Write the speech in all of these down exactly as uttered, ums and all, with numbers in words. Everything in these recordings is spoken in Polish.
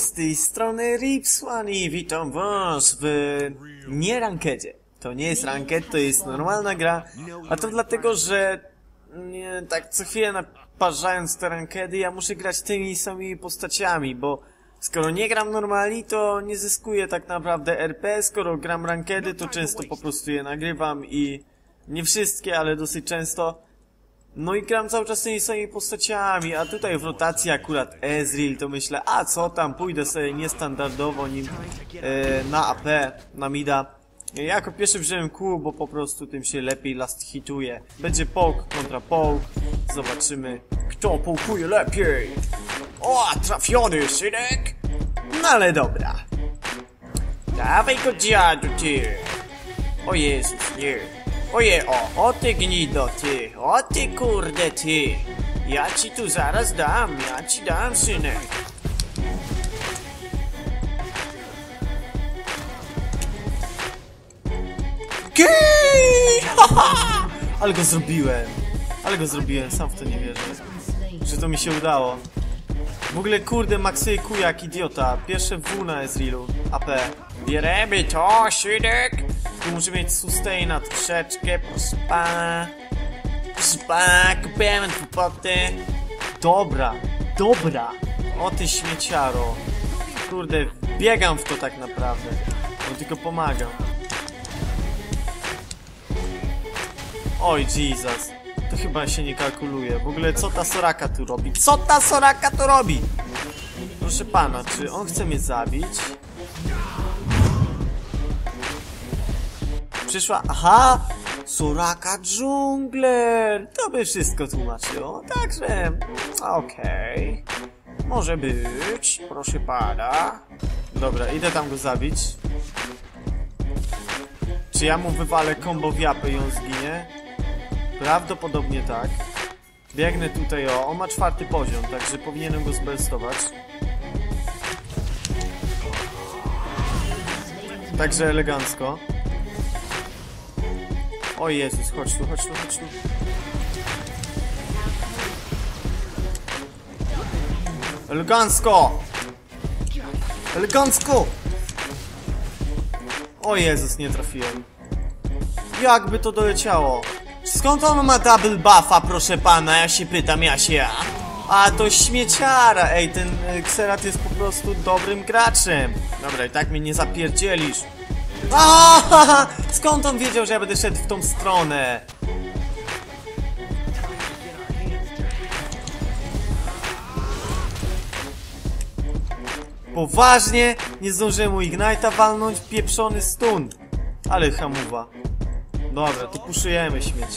z tej strony Ripswan i witam was w nie rankedzie. To nie jest ranked, to jest normalna gra, a to dlatego, że nie, tak co chwilę naparzając te rankedy, ja muszę grać tymi samymi postaciami, bo skoro nie gram normalnie, to nie zyskuję tak naprawdę R P, skoro gram rankedy, to często po prostu je nagrywam i nie wszystkie, ale dosyć często. No i gram cały czas tymi samymi postaciami, a tutaj w rotacji akurat Ezreal, to myślę, a co tam, pójdę sobie niestandardowo nim e, na A P, na mida. Ja jako pierwszy wziąłem Q, bo po prostu tym się lepiej last hituje. Będzie poke kontra poke, zobaczymy kto połkuje lepiej. O, trafiony synek! No ale dobra. Dawaj go dziadu ty. O Jezus, nie. Oje, o, o ty gnido ty, o ty kurde ty. Ja ci tu zaraz dam, ja ci dam synek. Gej! Haha! Ale go zrobiłem. Ale go zrobiłem, sam w to nie wierzę. Że to mi się udało. W ogóle kurde maksuję Q jak idiota. Pierwsze W na Ezrealu. A P. Bieremy to, synek. Tu muszę mieć sustaina troszeczkę. Proszę pana. Proszę pana, kupujemy kłopoty. Dobra, dobra. O ty śmieciaro. Kurde, biegam w to tak naprawdę. No tylko pomagam. Oj, Jesus. To chyba się nie kalkuluje. W ogóle co ta Soraka tu robi? Co ta Soraka tu robi? Proszę pana, czy on chce mnie zabić? Przyszła... Aha! Soraka dżungler! To by wszystko tłumaczyło. Także... Okej. Okay. Może być. Proszę pana. Dobra, idę tam go zabić. Czy ja mu wywalę combo w japę i on zginie? Prawdopodobnie tak. Biegnę tutaj, o, on ma czwarty poziom, także powinienem go zbelstować. Także elegancko. O Jezus, chodź tu, chodź tu, chodź tu. Elegancko! Elegancko! O Jezus, nie trafiłem. Jakby to doleciało? Skąd on ma double buffa, proszę pana? Ja się pytam, ja się ja. A to śmieciara. Ej, ten Xerath jest po prostu dobrym graczem. Dobra, i tak mnie nie zapierdzielisz. Aaaa! Skąd on wiedział, że ja będę szedł w tą stronę? Poważnie? Nie zdążyłem mu Ignite'a walnąć? Pieprzony stun. Ale hamuwa. Dobra, to puszujemy śmiecie.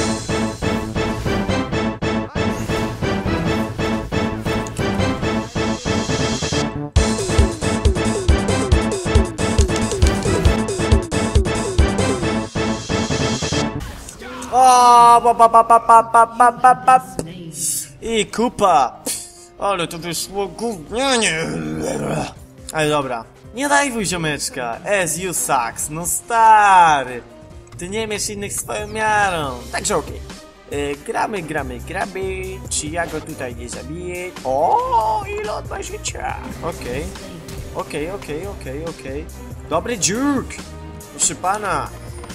O, ba, ba, ba, ba, ba, ba, ba, ba. I kupa. Ale to wyszło gównianie. Ale dobra. Nie daj ziomeczka. As you sucks. No stary. Ty nie miesz innych swoją miarą. Także okej. Okay. Yy, gramy, gramy, gramy. Czy ja go tutaj nie zabiję? O, ile on ma życia. Okej. Okej, okej, okej, okej. Dobry dziuk. Proszę pana.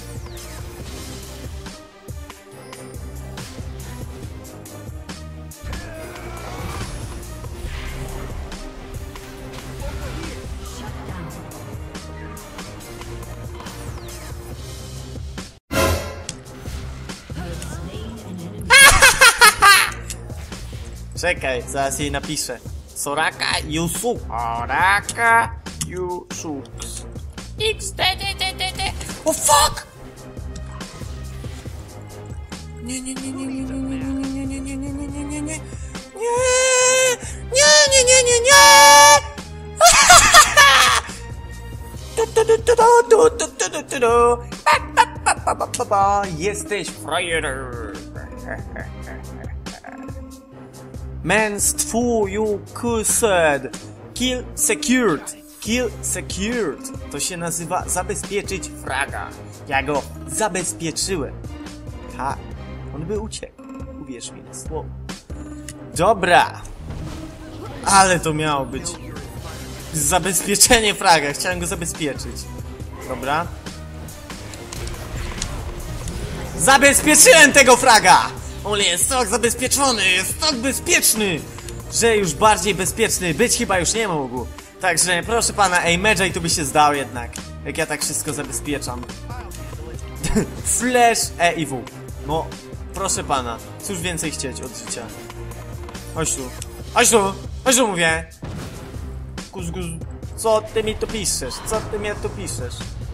Czekaj, zaraz jej napiszę. Soraka Yusuf. Soraka Yusuf. X D D D D D. Oh fuck! Nie, nie, nie, nie, nie, nie, nie, nie, nie, nie, nie, nie, nie, nie, nie, nie. Nie, nie, nie, nie, nie. Jesteś frajer. Man, stwu, you cursed. Kill secured. Kill secured. To się nazywa zabezpieczyć fraga. Ja go zabezpieczyłem. Tak, on by uciekł. Uwierz mi na słowo. Dobra. Ale to miało być Zabezpieczenie fraga, chciałem go zabezpieczyć. Dobra. Zabezpieczyłem tego fraga! On jest tak zabezpieczony, jest tak bezpieczny, że już bardziej bezpieczny być chyba już nie mógł. Także proszę pana, ej, Medjay tu by się zdał jednak, jak ja tak wszystko zabezpieczam. Flash E i W. No, proszę pana, cóż więcej chcieć od życia. Chodź tu, chodź tu, chodź tu mówię. Guz, guz. Co ty mi tu piszesz? Co ty mi tu piszesz?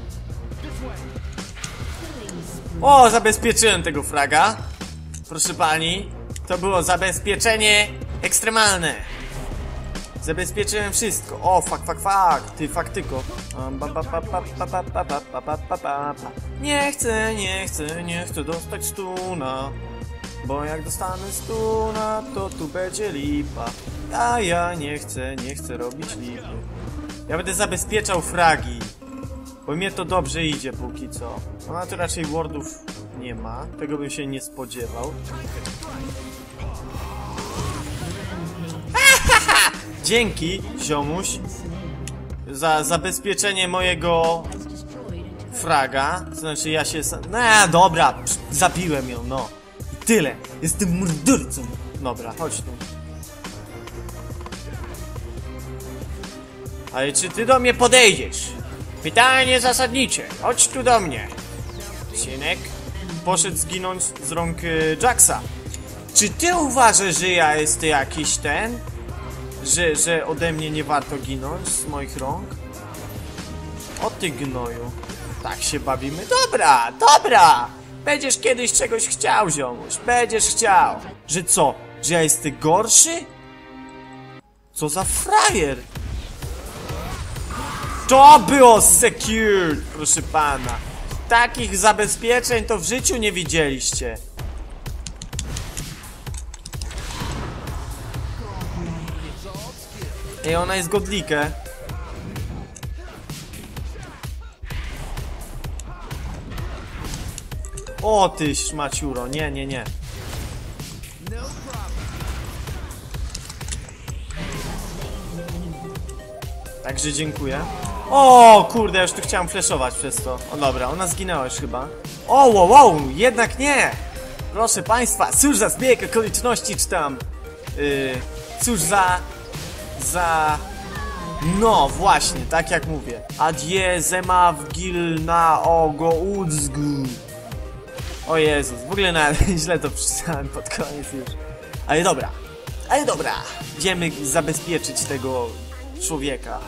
O, zabezpieczyłem tego fraga. Proszę pani, to było zabezpieczenie ekstremalne. Zabezpieczyłem wszystko. O, fuck, fuck, fuck. Ty, faktyko. Nie chcę, nie chcę, nie chcę dostać stuna. Bo jak dostanę stuna, to tu będzie lipa. A ja nie chcę, nie chcę robić lipy. Ja będę zabezpieczał fragi. Bo mnie to dobrze idzie póki co. Ona to raczej wardów nie ma. Tego bym się nie spodziewał. Dzięki, ziomuś, za zabezpieczenie mojego fraga. To znaczy ja się... No dobra, zabiłem ją, no. I tyle. Jestem mordercą. Dobra, chodź tu. Ale czy ty do mnie podejdziesz? Pytanie zasadnicze. Chodź tu do mnie. Synek poszedł zginąć z rąk y, Jacksa. Czy ty uważasz, że ja jestem jakiś ten? Że, że ode mnie nie warto ginąć z moich rąk? O ty gnoju. Tak się bawimy? Dobra, dobra. Będziesz kiedyś czegoś chciał, ziomuś. Będziesz chciał. Że co? Że ja jestem gorszy? Co za frajer? To było secured, proszę pana. Takich zabezpieczeń to w życiu nie widzieliście. Ej, ona jest godlikę. O ty szmaciuro, nie, nie, nie. Także dziękuję. O kurde, już tu chciałem flashować przez to. O dobra, ona zginęła już chyba. O wow, wow, jednak nie. Proszę państwa, cóż za zbieg okoliczności, czy tam yy, cóż za za no właśnie, tak jak mówię. Adie zema w gil na ogo udzgu. O Jezus, w ogóle nawet źle to przeczytałem pod koniec już. Ale dobra, ale dobra. Idziemy zabezpieczyć tego człowieka.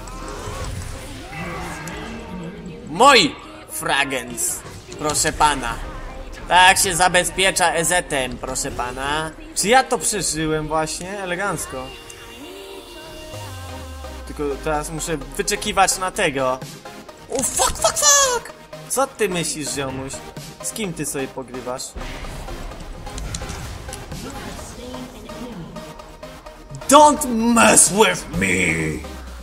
Moi fragens, proszę pana. Tak się zabezpiecza E Z-em, proszę pana. Czy ja to przeżyłem właśnie? Elegancko. Tylko teraz muszę wyczekiwać na tego. O fuck, fuck, fuck! Co ty myślisz, ziomuś? Z kim ty sobie pogrywasz? Don't mess with me!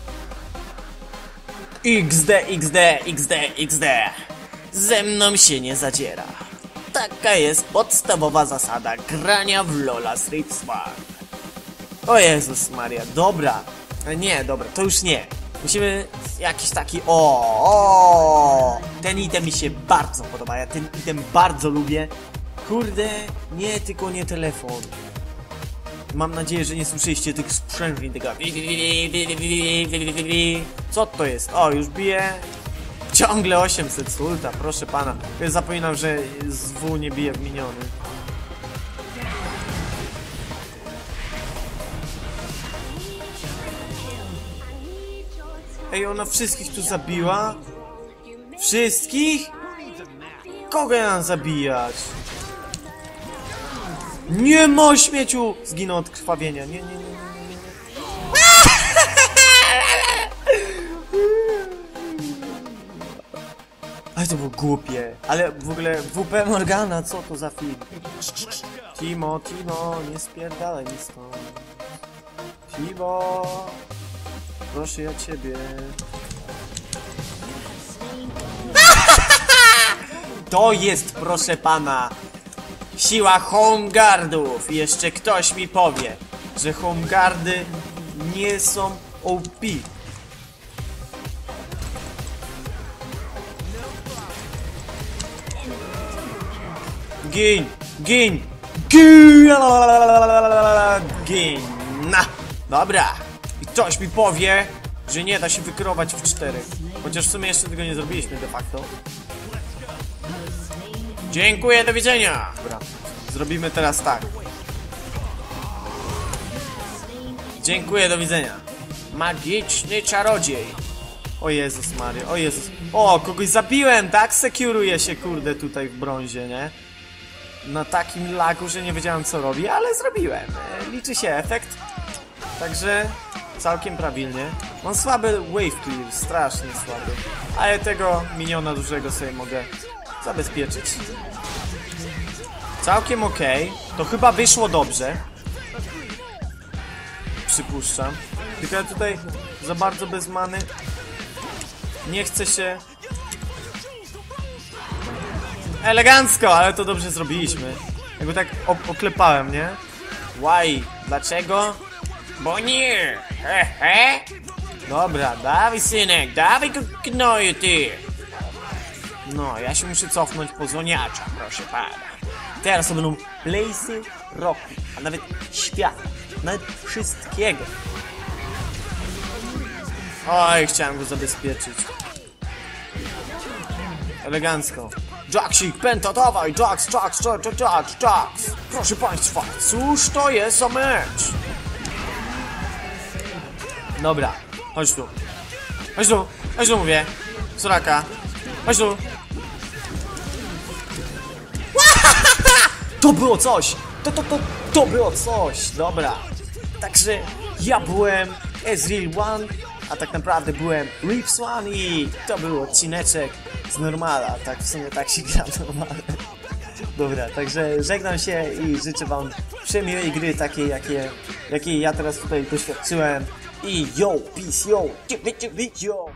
X D, X D, X D, X D. Ze mną się nie zadziera. Taka jest podstawowa zasada grania w Lola Street Smart. O Jezus Maria, dobra. Nie, dobra, to już nie. Musimy jakiś taki... O, o, ten item mi się bardzo podoba. Ja ten item bardzo lubię. Kurde, nie, tylko nie telefon. Mam nadzieję, że nie słyszeliście tych sprzężeń, tego... Co to jest? O, już bije. Ciągle osiemset ulta, proszę pana. Ja zapominam, że z W nie bije w miniony. Ej, ona wszystkich tu zabiła? Wszystkich? Kogo ja mam zabijać? Nie ma śmieciu! Zginął od krwawienia. Nie, nie, nie, nie, nie, nie. Ale to było głupie. Ale w ogóle W P Morgana, co to za film? Timo, Timo, nie spierdalaj mi stąd. Timo, proszę ja ciebie. To jest, proszę pana, siła homeguardów. I jeszcze ktoś mi powie, że homeguardy nie są O P. Gin! Gin! Gin! Gin! Na! Dobra! I ktoś mi powie, że nie da się wykrować w czterech. Chociaż w sumie jeszcze tego nie zrobiliśmy de facto. Dziękuję, do widzenia! Dobra, zrobimy teraz tak. Dziękuję, do widzenia. Magiczny czarodziej. O Jezus Maria, o Jezus. O, kogoś zabiłem, tak? Sekuruję się, kurde, tutaj w brązie, nie? Na takim lagu, że nie wiedziałem, co robi, ale zrobiłem. Liczy się efekt. Także całkiem prawidłnie. Mam słaby wave clear, strasznie słaby. Ale tego miniona dużego sobie mogę zabezpieczyć. Całkiem okej. To chyba wyszło dobrze. Przypuszczam. Tylko ja tutaj za bardzo bez many nie chcę się... Elegancko, ale to dobrze zrobiliśmy. Jakby tak oklepałem, nie? Why? Dlaczego? Bo nie! He, he. Dobra, dawaj synek, dawaj gnoju ty! No, ja się muszę cofnąć po zoniacza, proszę pana. Teraz to będą place'y roku, a nawet świata, nawet wszystkiego. Oj, chciałem go zabezpieczyć. Elegancko. Jacksik, penta, dawaj, Jacks, Jacks, Jacks, Jacks, Jacks. Proszę państwa, cóż to jest za mecz? Dobra, chodź tu. Chodź tu, chodź tu mówię. Soraka, chodź tu. To było coś! To, to, to, to było coś! Dobra. Także ja byłem Ezreal One, a tak naprawdę byłem Reaps One i to był odcineczek z normala. Tak w sumie tak się gra normalnie. Dobra, także żegnam się i życzę wam przemiłej gry takiej, jakie, jakiej ja teraz tutaj doświadczyłem. I yo, peace, yo, yo.